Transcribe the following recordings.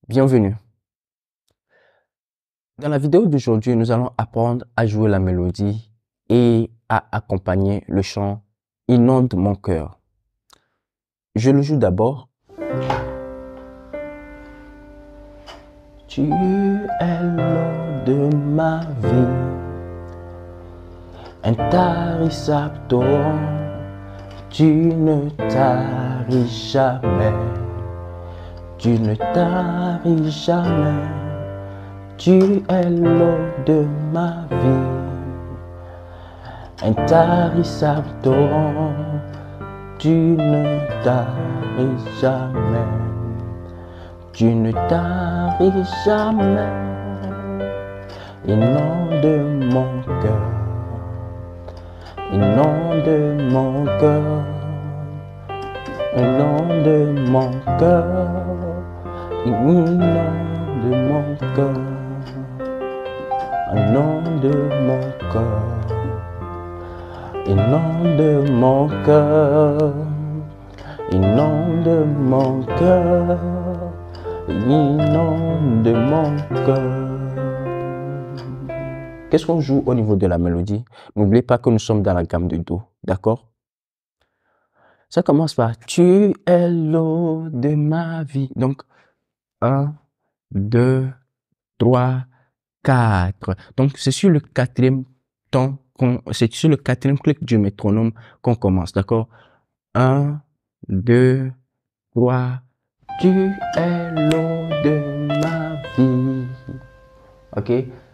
Bienvenue. Dans la vidéo d'aujourd'hui, nous allons apprendre à jouer la mélodie et à accompagner le chant « Inonde mon cœur ». Je le joue d'abord. Tu es l'eau de ma vie, intarissable torrent, tu ne taris jamais, tu ne taris jamais. Tu es l'eau de ma vie, intarissable torrent, tu ne taris jamais, tu ne taris jamais. Inonde mon cœur, inonde mon cœur, inonde mon cœur, inonde mon cœur. Inonde mon cœur, inonde mon cœur, inonde mon cœur, inonde mon cœur. Qu'est-ce qu'on joue au niveau de la mélodie? N'oubliez pas que nous sommes dans la gamme de Do, d'accord? Ça commence par « Tu es l'eau de ma vie ». Donc, 1, 2, 3, 4. Donc, c'est sur le quatrième temps, c'est sur le quatrième clic du métronome qu'on commence, d'accord? 1, 2, 3. Tu es l'eau de ma vie. Ok?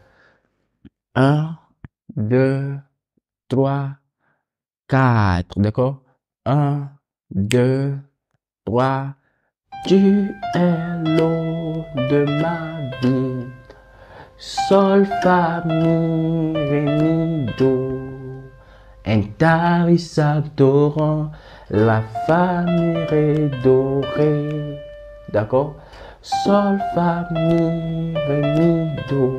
1, 2, 3, 4. D'accord? 1, 2, 3. Tu es l'eau de ma vie. Sol, fa, mi, ré, mi, do. Intarissable torrent, la, fa, mi, ré, do, ré. D'accord? Sol, fa, mi, ré, mi, do.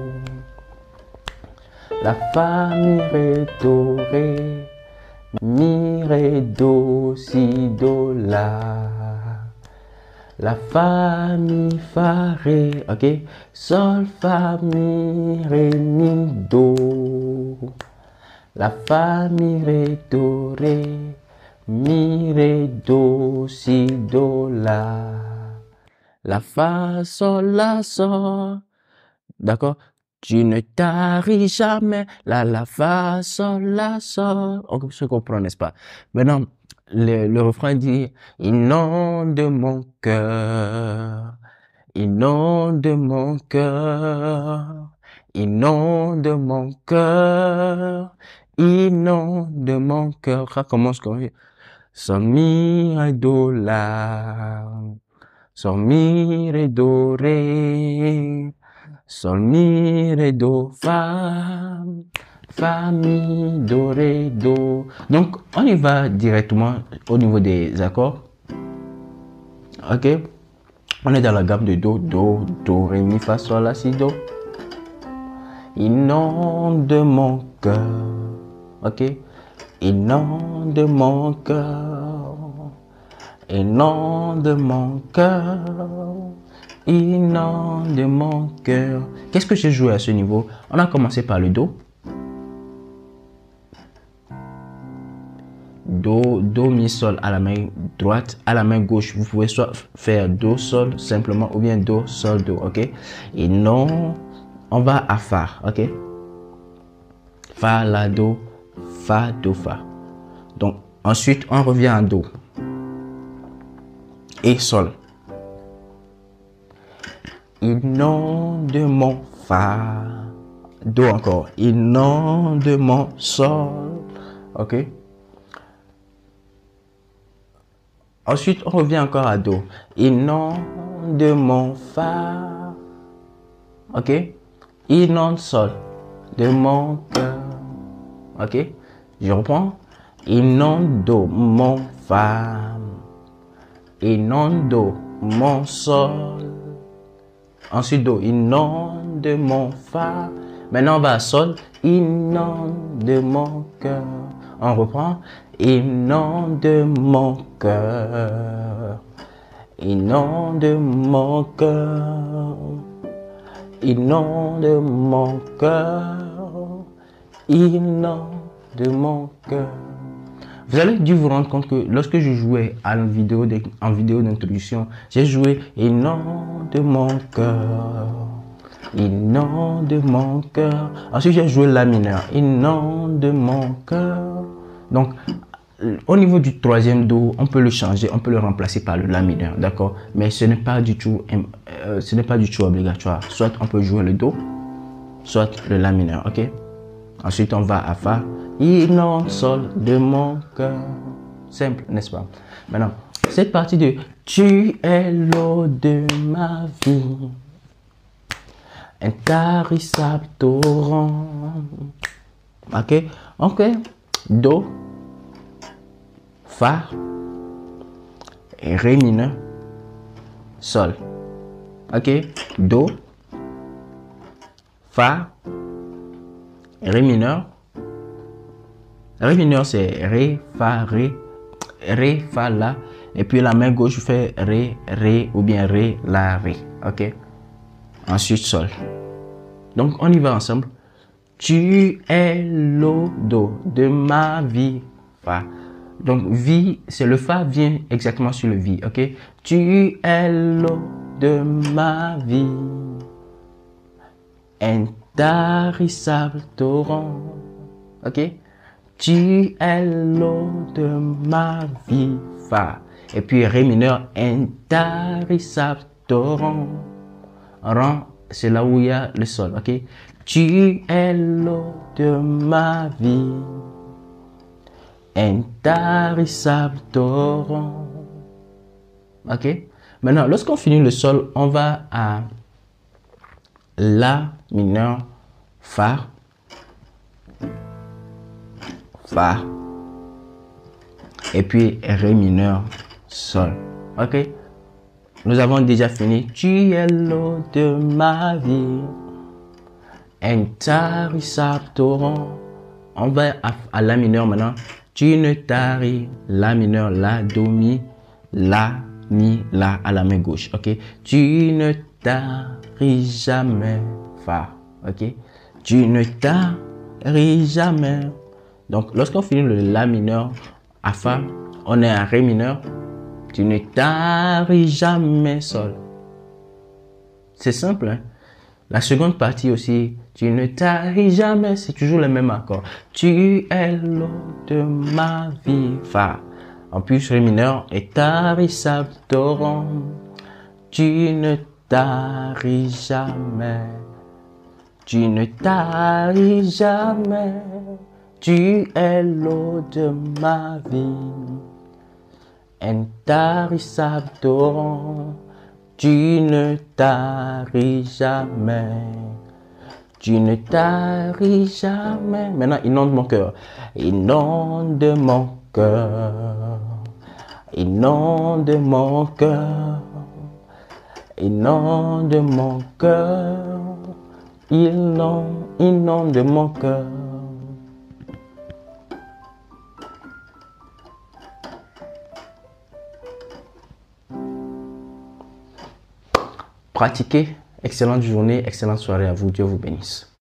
La, fa, mi, ré, do, ré. Mi, ré, do, si, do, la. La, fa, mi, fa, ré, ok? Sol, fa, mi, ré, mi, do. La, fa, mi, ré, do, ré. Mi, ré, do, si, do, la. La, fa, sol, la, sol. D'accord? Tu ne taris jamais. La, fa, sol, la, sol. On se comprend, n'est-ce pas? Maintenant, le refrain dit « Inonde mon cœur, inonde mon cœur, inonde mon cœur, inonde mon cœur ». Ça commence comme « Sol, mi, ré, do, la, sol, mi, ré, do, ré, sol, mi, ré, do, fa, fa, mi, do, ré, do ». Donc, on y va directement au niveau des accords. Ok? On est dans la gamme de Do, Do, Do, Ré, Mi, Fa, Sol, La, Si, Do. Inonde mon cœur. Ok? Inonde mon cœur. Inonde mon cœur. Inonde mon cœur. Qu'est-ce que j'ai joué à ce niveau? On a commencé par le Do. Do, Do, Mi, Sol à la main droite, à la main gauche, vous pouvez soit faire Do, Sol simplement ou bien Do, Sol, Do, ok? Et non, on va à Fa, ok? Fa, La, Do, Fa, Do, Fa. Donc, ensuite, on revient à Do. Et Sol. Inonde mon Fa. Do encore. Inonde mon Sol, ok? Ensuite, on revient encore à Do. Inonde mon Fa. Ok? Inonde Sol de mon cœur. Ok? Je reprends. Inonde Do mon Fa. Inonde Do mon Sol. Ensuite Do. Inonde mon Fa. Maintenant on va à Sol. Inonde mon cœur. On reprend. Inonde mon cœur, inonde mon cœur, inonde mon cœur, inonde mon cœur. Vous allez dû vous rendre compte que lorsque je jouais en vidéo d'introduction, j'ai joué inonde mon cœur, inonde mon cœur. Ensuite, j'ai joué la mineur, inonde mon cœur. Donc, au niveau du troisième do, on peut le changer, on peut le remplacer par le la mineur, d'accord? Mais ce n'est pas du tout, obligatoire. Soit on peut jouer le do, soit le la mineur, ok? Ensuite, on va à fa, inonde sol de mon cœur. Simple, n'est-ce pas? Maintenant, cette partie de tu es l'eau de ma vie, intarissable torrent. Ok, ok, do, fa, ré mineur, sol. Ok, do, fa, ré mineur. Ré mineur c'est ré, fa, la. Et puis la main gauche fait ré ou bien ré, la, ré. Ok. Ensuite sol. Donc on y va ensemble. Tu es l'eau d'eau de ma vie, fa. Donc vie, c'est le fa vient exactement sur le vie, ok. Tu es l'eau de ma vie, intarissable torrent, ok. Tu es l'eau de ma vie, fa. Et puis ré mineur, intarissable torrent. Rang, c'est là où il y a le sol, ok. Tu es l'eau de ma vie, intarissable torrent. Ok. Maintenant, lorsqu'on finit le sol, on va à la mineur, fa, fa, et puis ré mineur, sol. Ok. Nous avons déjà fini. Tu es l'eau de ma vie, intarissable torrent. On va à la mineur maintenant. Tu ne taris, la mineur, la, do, mi, la, mi, la à la main gauche. Ok. Tu ne taris jamais, fa. Ok. Tu ne taris jamais. Donc, lorsqu'on finit le la mineur à fa, on est à ré mineur. Tu ne taris jamais, sol. C'est simple, hein? La seconde partie aussi, tu ne taris jamais, c'est toujours le même accord. Tu es l'eau de ma vie, fa. En plus, ré mineur et tarissable torrent. Tu ne taris jamais. Tu ne taris jamais. Tu es l'eau de ma vie, intarissable torrent. Tu ne taris jamais. Tu ne taris jamais. Maintenant, inonde mon cœur. Inonde mon cœur. Inonde mon cœur. Inonde mon cœur. Inonde mon cœur. Pratiquez. Excellente journée, excellente soirée à vous. Dieu vous bénisse.